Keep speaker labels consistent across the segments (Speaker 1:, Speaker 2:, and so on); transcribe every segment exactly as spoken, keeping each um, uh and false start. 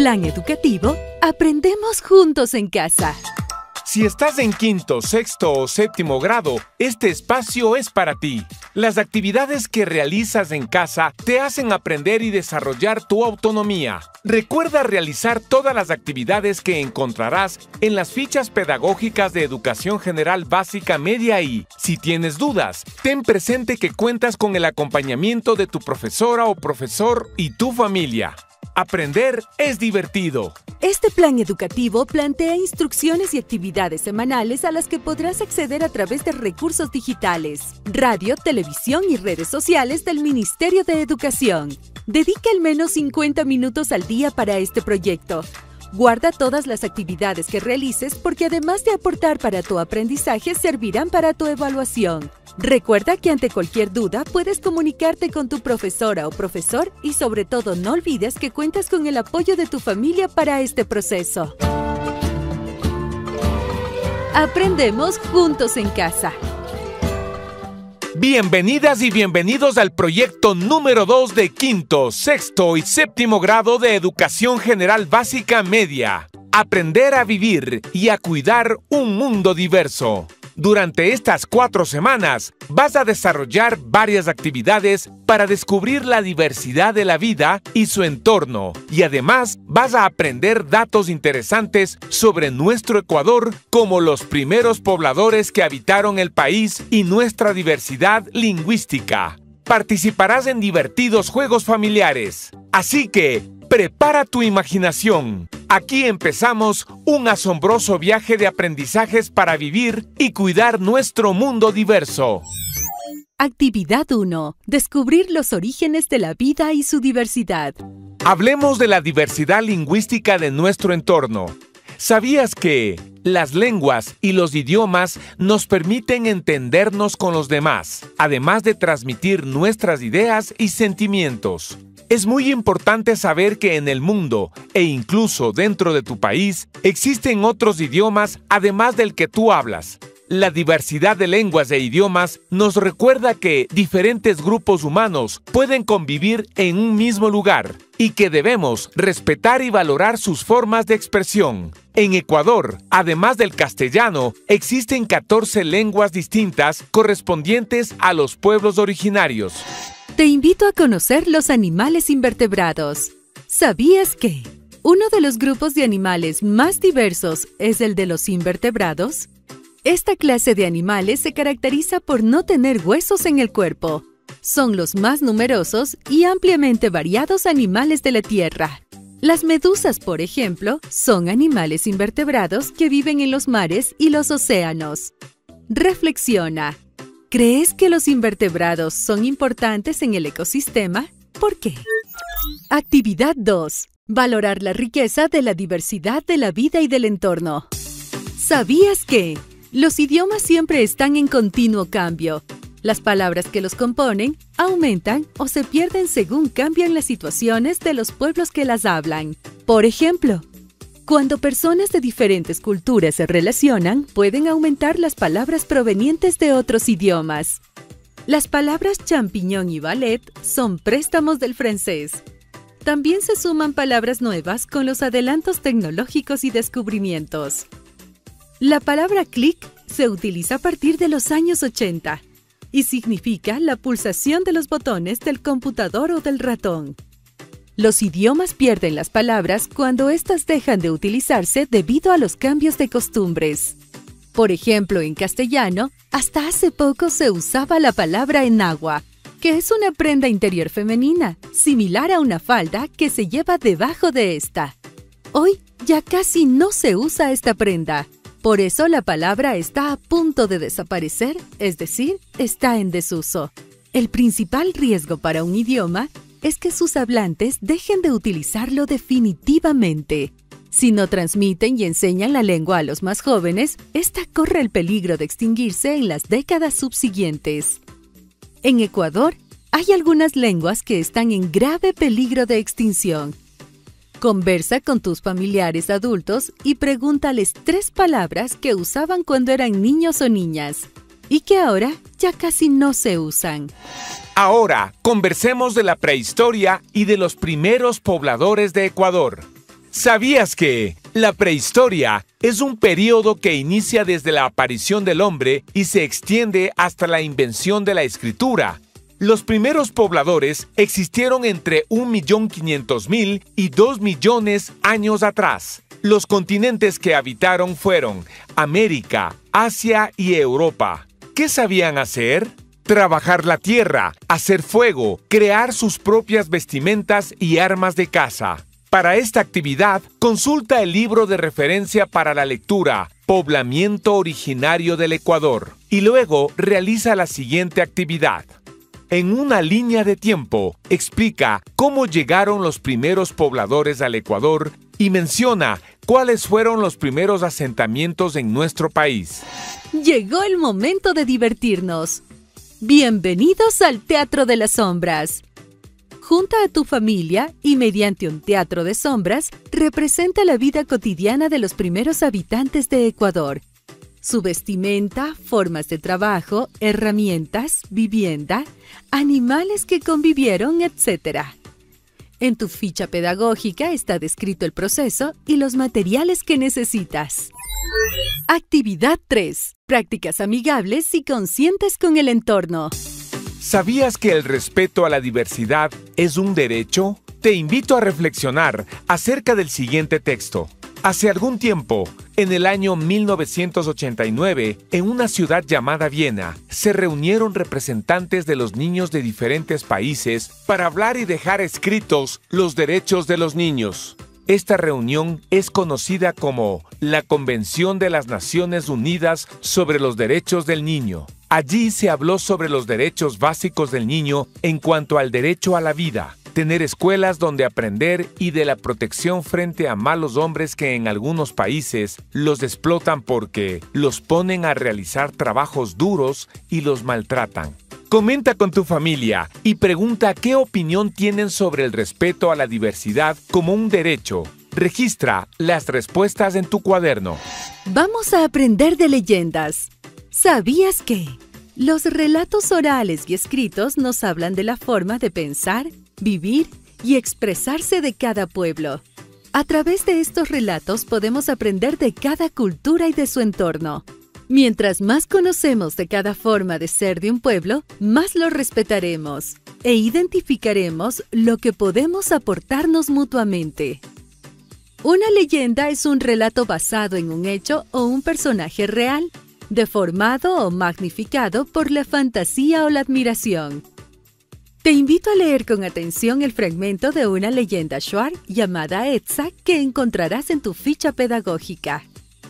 Speaker 1: Plan educativo Aprendemos Juntos en Casa.
Speaker 2: Si estás en quinto, sexto o séptimo grado, este espacio es para ti. Las actividades que realizas en casa te hacen aprender y desarrollar tu autonomía. Recuerda realizar todas las actividades que encontrarás en las fichas pedagógicas de Educación General Básica Media y, si tienes dudas, ten presente que cuentas con el acompañamiento de tu profesora o profesor y tu familia. Aprender es divertido.
Speaker 1: Este plan educativo plantea instrucciones y actividades semanales a las que podrás acceder a través de recursos digitales, radio, televisión y redes sociales del Ministerio de Educación. Dedica al menos cincuenta minutos al día para este proyecto. Guarda todas las actividades que realices porque además de aportar para tu aprendizaje, servirán para tu evaluación. Recuerda que ante cualquier duda puedes comunicarte con tu profesora o profesor y sobre todo no olvides que cuentas con el apoyo de tu familia para este proceso. Aprendemos juntos en casa.
Speaker 2: Bienvenidas y bienvenidos al proyecto número dos de quinto, sexto y séptimo grado de Educación General Básica Media. Aprender a vivir y a cuidar un mundo diverso. Durante estas cuatro semanas vas a desarrollar varias actividades para descubrir la diversidad de la vida y su entorno y además vas a aprender datos interesantes sobre nuestro Ecuador como los primeros pobladores que habitaron el país y nuestra diversidad lingüística. Participarás en divertidos juegos familiares, así que prepara tu imaginación. Aquí empezamos un asombroso viaje de aprendizajes para vivir y cuidar nuestro mundo diverso.
Speaker 1: Actividad uno. Descubrir los orígenes de la vida y su diversidad.
Speaker 2: Hablemos de la diversidad lingüística de nuestro entorno. ¿Sabías que las lenguas y los idiomas nos permiten entendernos con los demás, además de transmitir nuestras ideas y sentimientos? Es muy importante saber que en el mundo, e incluso dentro de tu país, existen otros idiomas además del que tú hablas. La diversidad de lenguas e idiomas nos recuerda que diferentes grupos humanos pueden convivir en un mismo lugar y que debemos respetar y valorar sus formas de expresión. En Ecuador, además del castellano, existen catorce lenguas distintas correspondientes a los pueblos originarios.
Speaker 1: Te invito a conocer los animales invertebrados. ¿Sabías que uno de los grupos de animales más diversos es el de los invertebrados? Esta clase de animales se caracteriza por no tener huesos en el cuerpo. Son los más numerosos y ampliamente variados animales de la Tierra. Las medusas, por ejemplo, son animales invertebrados que viven en los mares y los océanos. Reflexiona. ¿Crees que los invertebrados son importantes en el ecosistema? ¿Por qué? Actividad dos. Valorar la riqueza de la diversidad de la vida y del entorno. ¿Sabías que los idiomas siempre están en continuo cambio? Las palabras que los componen aumentan o se pierden según cambian las situaciones de los pueblos que las hablan. Por ejemplo, cuando personas de diferentes culturas se relacionan, pueden aumentar las palabras provenientes de otros idiomas. Las palabras champiñón y ballet son préstamos del francés. También se suman palabras nuevas con los adelantos tecnológicos y descubrimientos. La palabra clic se utiliza a partir de los años ochenta y significa la pulsación de los botones del computador o del ratón. Los idiomas pierden las palabras cuando éstas dejan de utilizarse debido a los cambios de costumbres. Por ejemplo, en castellano, hasta hace poco se usaba la palabra enagua, que es una prenda interior femenina, similar a una falda que se lleva debajo de esta. Hoy ya casi no se usa esta prenda. Por eso la palabra está a punto de desaparecer, es decir, está en desuso. El principal riesgo para un idioma es que sus hablantes dejen de utilizarlo definitivamente. Si no transmiten y enseñan la lengua a los más jóvenes, esta corre el peligro de extinguirse en las décadas subsiguientes. En Ecuador, hay algunas lenguas que están en grave peligro de extinción. Conversa con tus familiares adultos y pregúntales tres palabras que usaban cuando eran niños o niñas y que ahora ya casi no se usan.
Speaker 2: Ahora, conversemos de la prehistoria y de los primeros pobladores de Ecuador. ¿Sabías que la prehistoria es un periodo que inicia desde la aparición del hombre y se extiende hasta la invención de la escritura? Los primeros pobladores existieron entre un millón quinientos mil y dos millones años atrás. Los continentes que habitaron fueron América, Asia y Europa. ¿Qué sabían hacer? Trabajar la tierra, hacer fuego, crear sus propias vestimentas y armas de caza. Para esta actividad, consulta el libro de referencia para la lectura, Poblamiento originario del Ecuador, y luego realiza la siguiente actividad. En una línea de tiempo, explica cómo llegaron los primeros pobladores al Ecuador y menciona cuáles fueron los primeros asentamientos en nuestro país.
Speaker 1: Llegó el momento de divertirnos. Bienvenidos al Teatro de las Sombras. Junta a tu familia y mediante un teatro de sombras, representa la vida cotidiana de los primeros habitantes de Ecuador. Su vestimenta, formas de trabajo, herramientas, vivienda, animales que convivieron, etcétera. En tu ficha pedagógica está descrito el proceso y los materiales que necesitas. Actividad tres. Prácticas amigables y conscientes con el entorno.
Speaker 2: ¿Sabías que el respeto a la diversidad es un derecho? Te invito a reflexionar acerca del siguiente texto. Hace algún tiempo, en el año mil novecientos ochenta y nueve, en una ciudad llamada Viena, se reunieron representantes de los niños de diferentes países para hablar y dejar escritos los derechos de los niños. Esta reunión es conocida como la Convención de las Naciones Unidas sobre los Derechos del Niño. Allí se habló sobre los derechos básicos del niño en cuanto al derecho a la vida, tener escuelas donde aprender y de la protección frente a malos hombres que en algunos países los explotan porque los ponen a realizar trabajos duros y los maltratan. Comenta con tu familia y pregunta qué opinión tienen sobre el respeto a la diversidad como un derecho. Registra las respuestas en tu cuaderno.
Speaker 1: Vamos a aprender de leyendas. ¿Sabías que? Los relatos orales y escritos nos hablan de la forma de pensar, vivir y expresarse de cada pueblo. A través de estos relatos podemos aprender de cada cultura y de su entorno. Mientras más conocemos de cada forma de ser de un pueblo, más lo respetaremos e identificaremos lo que podemos aportarnos mutuamente. Una leyenda es un relato basado en un hecho o un personaje real, deformado o magnificado por la fantasía o la admiración. Te invito a leer con atención el fragmento de una leyenda shuar llamada Etza que encontrarás en tu ficha pedagógica.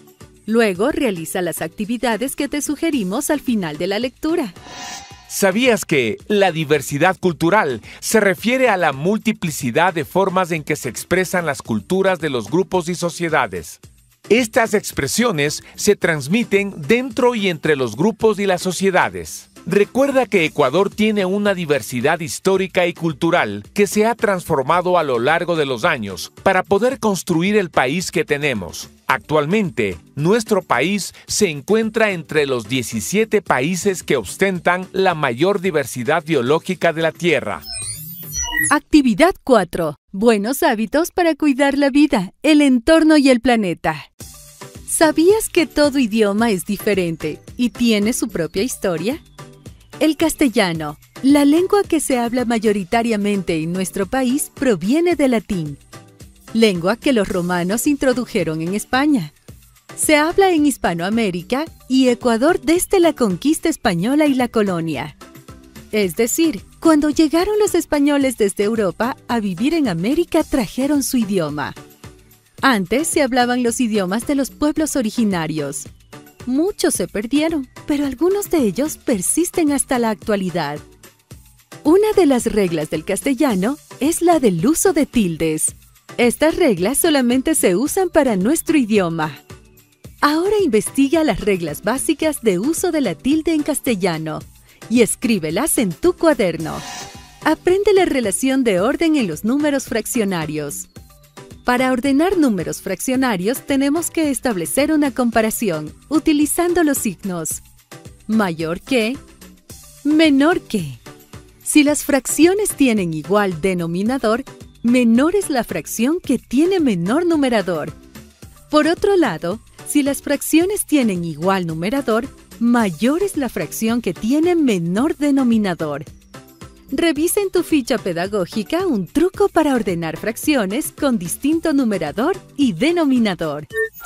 Speaker 1: Luego realiza las actividades que te sugerimos al final de la lectura.
Speaker 2: ¿Sabías que la diversidad cultural se refiere a la multiplicidad de formas en que se expresan las culturas de los grupos y sociedades? Estas expresiones se transmiten dentro y entre los grupos y las sociedades. Recuerda que Ecuador tiene una diversidad histórica y cultural que se ha transformado a lo largo de los años para poder construir el país que tenemos. Actualmente, nuestro país se encuentra entre los diecisiete países que ostentan la mayor diversidad biológica de la Tierra.
Speaker 1: Actividad cuatro. Buenos hábitos para cuidar la vida, el entorno y el planeta. ¿Sabías que todo idioma es diferente y tiene su propia historia? El castellano, la lengua que se habla mayoritariamente en nuestro país, proviene del latín, lengua que los romanos introdujeron en España. Se habla en Hispanoamérica y Ecuador desde la conquista española y la colonia. Es decir, cuando llegaron los españoles desde Europa a vivir en América, trajeron su idioma. Antes se hablaban los idiomas de los pueblos originarios. Muchos se perdieron, pero algunos de ellos persisten hasta la actualidad. Una de las reglas del castellano es la del uso de tildes. Estas reglas solamente se usan para nuestro idioma. Ahora investiga las reglas básicas de uso de la tilde en castellano y escríbelas en tu cuaderno. Aprende la relación de orden en los números fraccionarios. Para ordenar números fraccionarios tenemos que establecer una comparación utilizando los signos mayor que, menor que. Si las fracciones tienen igual denominador, menor es la fracción que tiene menor numerador. Por otro lado, si las fracciones tienen igual numerador, mayor es la fracción que tiene menor denominador. Revisa en tu ficha pedagógica un truco para ordenar fracciones con distinto numerador y denominador.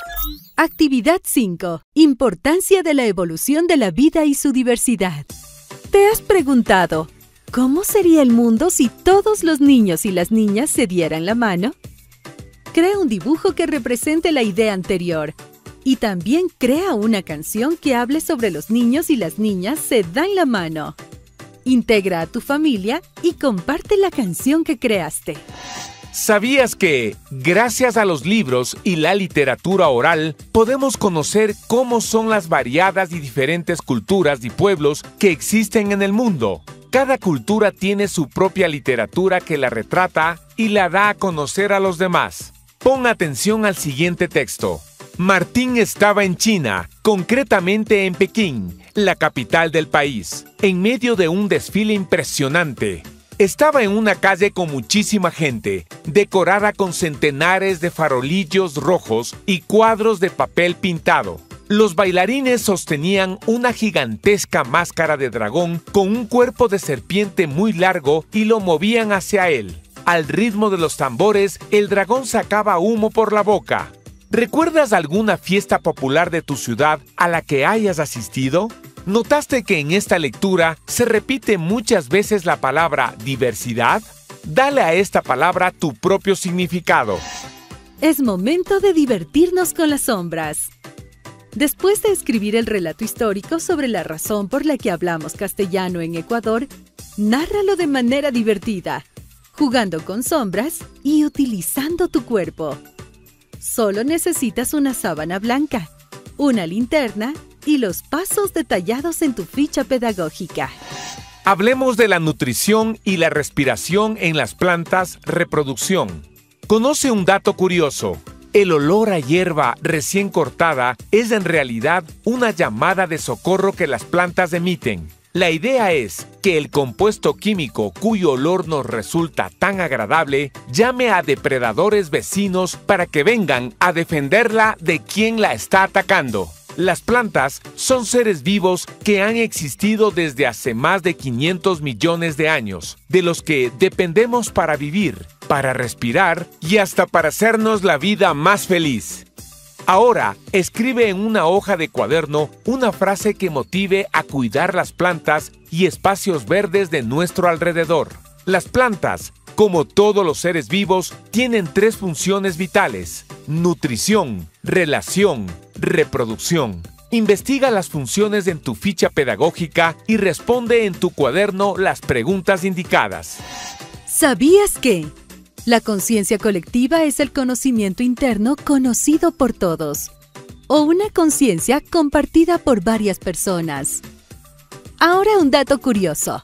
Speaker 1: Actividad cinco. Importancia de la evolución de la vida y su diversidad. ¿Te has preguntado cómo sería el mundo si todos los niños y las niñas se dieran la mano? Crea un dibujo que represente la idea anterior y también crea una canción que hable sobre los niños y las niñas se dan la mano. Integra a tu familia y comparte la canción que creaste.
Speaker 2: ¿Sabías que, gracias a los libros y la literatura oral, podemos conocer cómo son las variadas y diferentes culturas y pueblos que existen en el mundo? Cada cultura tiene su propia literatura que la retrata y la da a conocer a los demás. Pon atención al siguiente texto. Martín estaba en China, concretamente en Pekín, la capital del país, en medio de un desfile impresionante. Estaba en una calle con muchísima gente, decorada con centenares de farolillos rojos y cuadros de papel pintado. Los bailarines sostenían una gigantesca máscara de dragón con un cuerpo de serpiente muy largo y lo movían hacia él. Al ritmo de los tambores, el dragón sacaba humo por la boca. ¿Recuerdas alguna fiesta popular de tu ciudad a la que hayas asistido? ¿Notaste que en esta lectura se repite muchas veces la palabra diversidad? Dale a esta palabra tu propio significado.
Speaker 1: Es momento de divertirnos con las sombras. Después de escribir el relato histórico sobre la razón por la que hablamos castellano en Ecuador, nárralo de manera divertida, jugando con sombras y utilizando tu cuerpo. Solo necesitas una sábana blanca, una linterna y los pasos detallados en tu ficha pedagógica.
Speaker 2: Hablemos de la nutrición y la respiración en las plantas, reproducción. Conoce un dato curioso. El olor a hierba recién cortada es en realidad una llamada de socorro que las plantas emiten. La idea es que el compuesto químico cuyo olor nos resulta tan agradable llame a depredadores vecinos para que vengan a defenderla de quien la está atacando. Las plantas son seres vivos que han existido desde hace más de quinientos millones de años, de los que dependemos para vivir, para respirar y hasta para hacernos la vida más feliz. Ahora, escribe en una hoja de cuaderno una frase que motive a cuidar las plantas y espacios verdes de nuestro alrededor. Las plantas, como todos los seres vivos, tienen tres funciones vitales: nutrición, relación, reproducción. Investiga las funciones en tu ficha pedagógica y responde en tu cuaderno las preguntas indicadas.
Speaker 1: ¿Sabías que la conciencia colectiva es el conocimiento interno conocido por todos, o una conciencia compartida por varias personas? Ahora un dato curioso.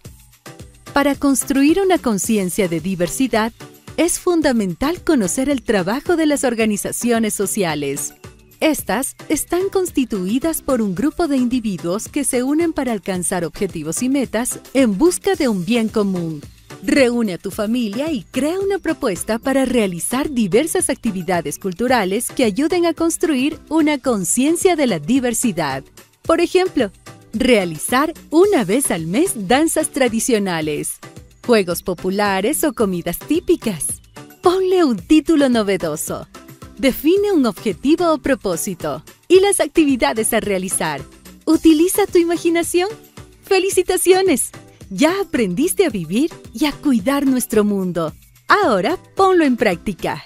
Speaker 1: Para construir una conciencia de diversidad, es fundamental conocer el trabajo de las organizaciones sociales. Estas están constituidas por un grupo de individuos que se unen para alcanzar objetivos y metas en busca de un bien común. Reúne a tu familia y crea una propuesta para realizar diversas actividades culturales que ayuden a construir una conciencia de la diversidad. Por ejemplo, realizar una vez al mes danzas tradicionales, juegos populares o comidas típicas. Ponle un título novedoso. Define un objetivo o propósito y las actividades a realizar. ¿Utiliza tu imaginación? ¡Felicitaciones! Ya aprendiste a vivir y a cuidar nuestro mundo. Ahora ponlo en práctica.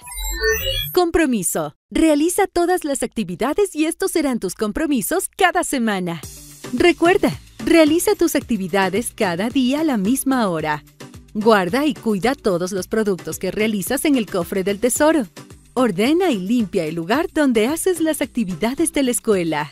Speaker 1: Compromiso. Realiza todas las actividades y estos serán tus compromisos cada semana. Recuerda, realiza tus actividades cada día a la misma hora. Guarda y cuida todos los productos que realizas en el cofre del tesoro. Ordena y limpia el lugar donde haces las actividades de la escuela.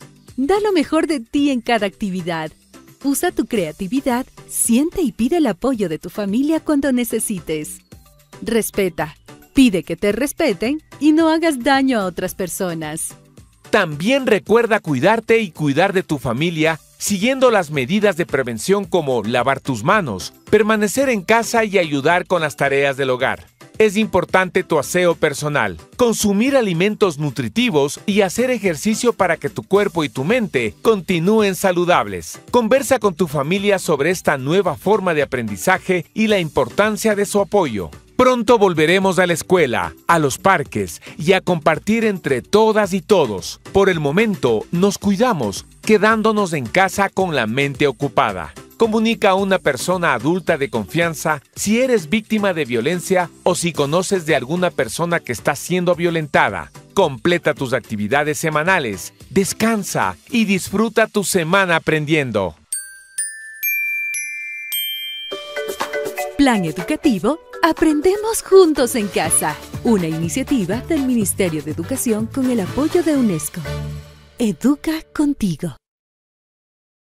Speaker 1: Da lo mejor de ti en cada actividad. Usa tu creatividad, siente y pide el apoyo de tu familia cuando necesites. Respeta, pide que te respeten y no hagas daño a otras personas.
Speaker 2: También recuerda cuidarte y cuidar de tu familia siguiendo las medidas de prevención como lavar tus manos, permanecer en casa y ayudar con las tareas del hogar. Es importante tu aseo personal, consumir alimentos nutritivos y hacer ejercicio para que tu cuerpo y tu mente continúen saludables. Conversa con tu familia sobre esta nueva forma de aprendizaje y la importancia de su apoyo. Pronto volveremos a la escuela, a los parques y a compartir entre todas y todos. Por el momento, nos cuidamos, quedándonos en casa con la mente ocupada. Comunica a una persona adulta de confianza si eres víctima de violencia o si conoces de alguna persona que está siendo violentada. Completa tus actividades semanales, descansa y disfruta tu semana aprendiendo.
Speaker 1: Plan educativo Aprendemos Juntos en Casa, una iniciativa del Ministerio de Educación con el apoyo de UNESCO. Educa contigo.